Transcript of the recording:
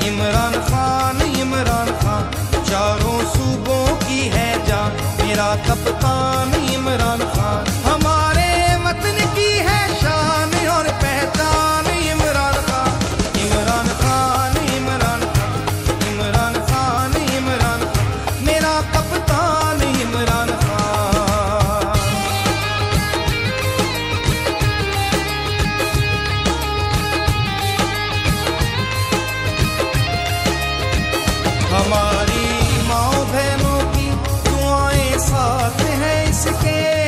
इमरान खान चारों सूबों की है जान, मेरा कप्तान इमरान खान, हमारे वतन की है शान और पहचान इमरान खान। इमरान खान मेरा कप्तान इमरान खान। हमारी माँ बहनों की दुआएं साथ हैं इसके,